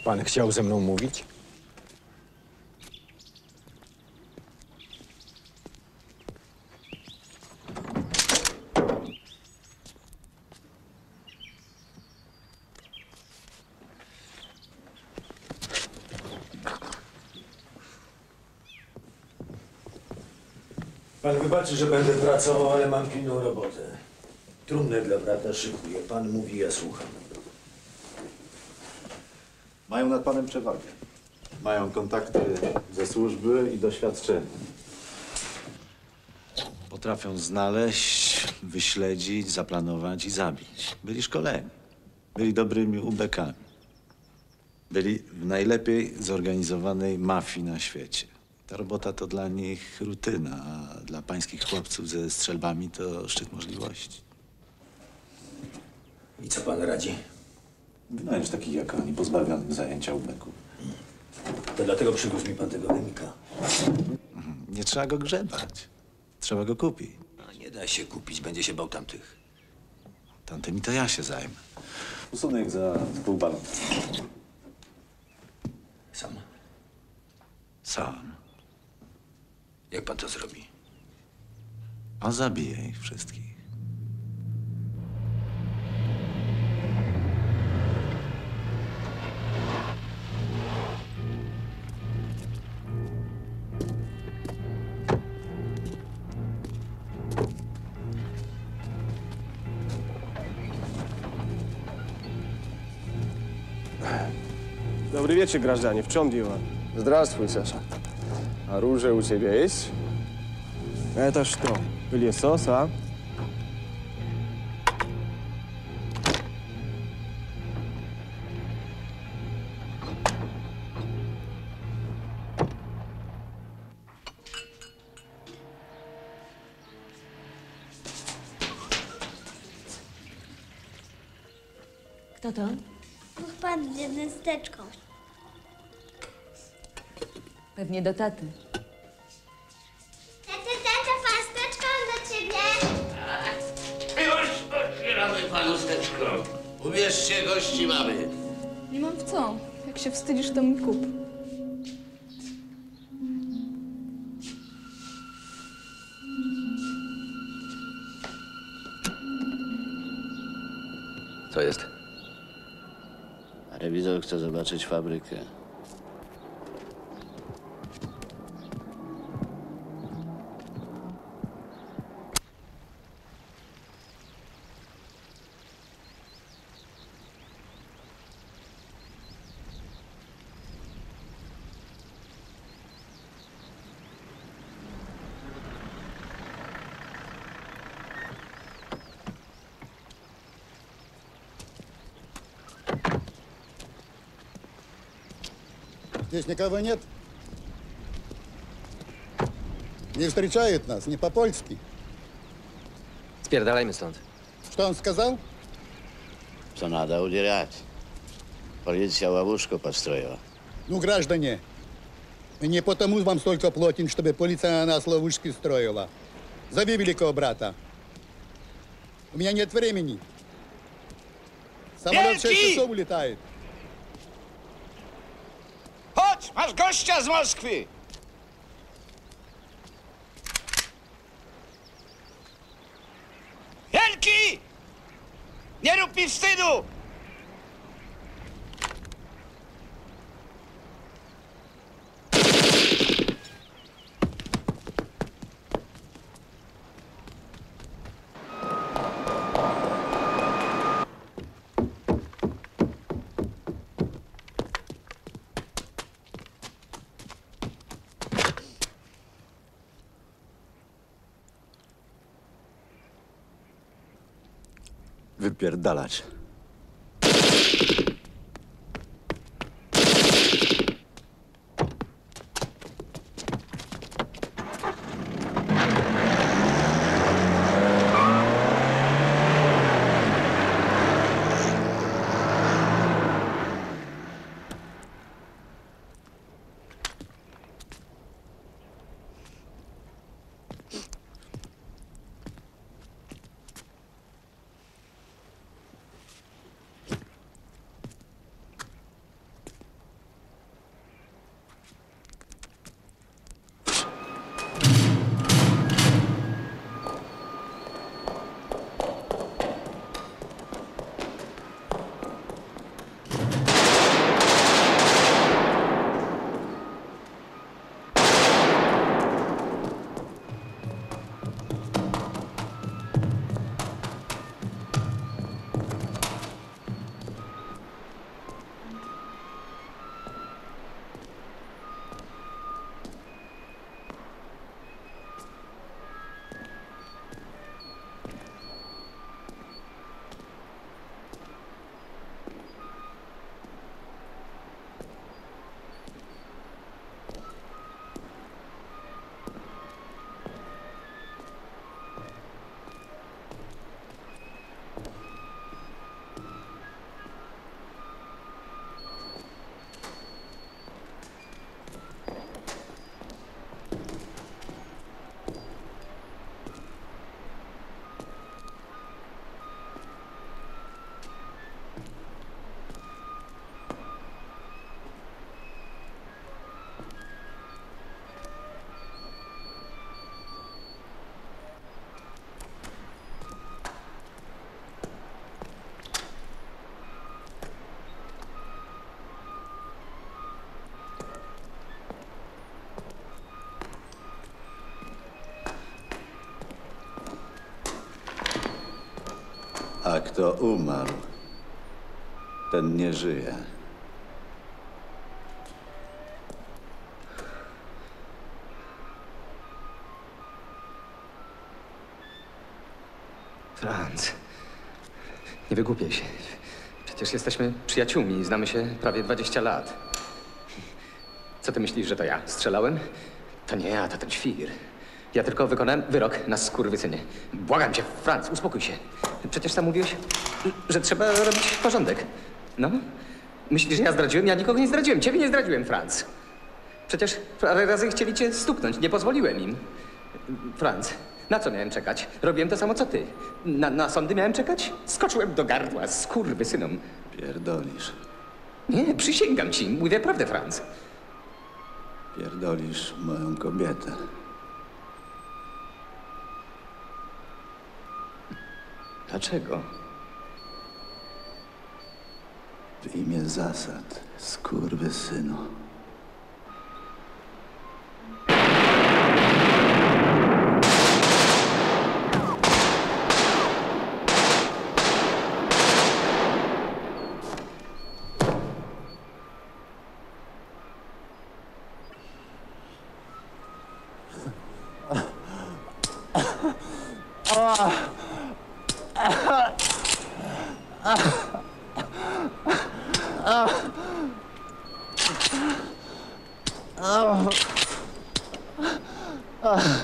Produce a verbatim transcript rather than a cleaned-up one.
Pan chciał ze mną mówić? Pan wybaczy, że będę pracował, ale mam pilną robotę. Trumnę dla brata szykuję. Pan mówi, ja słucham. Mają nad panem przewagę. Mają kontakty ze służby i doświadczenie. Potrafią znaleźć, wyśledzić, zaplanować i zabić. Byli szkoleni. Byli dobrymi ubekami. Byli w najlepiej zorganizowanej mafii na świecie. Ta robota to dla nich rutyna, a dla pańskich chłopców ze strzelbami to szczyt możliwości. I co pan radzi? Wynająć takich jak oni, pozbawionych zajęcia ubeków. To dlatego przywiózł mi pan tego chemika. Nie trzeba go grzebać. Trzeba go kupić. No, nie da się kupić, będzie się bał tamtych. Tamtymi to ja się zajmę. Usunę ich za pół balonu. Sam? Sam. Jak pan to zrobi? A zabiję ich wszystkich. Добрый вечер, граждане. В чем дело? Здравствуй, Саша. Оружие у тебя есть? Это что, пылесос, а? Kto to? Niech pan zjedne z teczką. Pewnie do taty. Tete, tete, pan z teczką do ciebie. Już otwieramy panu steczką. Ubierzcie, gości mamy. Nie mam w co. Jak się wstydzisz, to mi kup. Co jest? Rewizor chce zobaczyć fabrykę. Здесь никого нет? Не встречает нас, не по-польски. Spierdalajmy stąd. Что он сказал? Co nada udzielać? Policja ławuszko podstроила. Ну, граждане, не потому вам столько платим, чтобы полиция на нас ловушки строила. Зови великого брата. У меня нет времени. Самолет в шесть часов улетает. Chodź, masz gościa z Moskwy! Wielki! Nie rób mi wstydu! Wypierdalać. A kto umarł, ten nie żyje. Franz, nie wygłupiaj się. Przecież jesteśmy przyjaciółmi i znamy się prawie dwadzieścia lat. Co ty myślisz, że to ja strzelałem? To nie ja, to ten świr. Ja tylko wykonałem wyrok na skurwysynie. Błagam cię, Franz, uspokój się. Przecież sam mówiłeś, że trzeba robić porządek. No? Myślisz, że ja zdradziłem? Ja nikogo nie zdradziłem. Ciebie nie zdradziłem, Franz. Przecież parę razy chcieli cię stuknąć. Nie pozwoliłem im. Franz, na co miałem czekać? Robiłem to samo, co ty. Na, na sądy miałem czekać? Skoczyłem do gardła skurwysynom. Pierdolisz. Nie, przysięgam ci. Mówię prawdę, Franz. Pierdolisz moją kobietę. Dlaczego? W imię zasad, skurwysynu. Ah.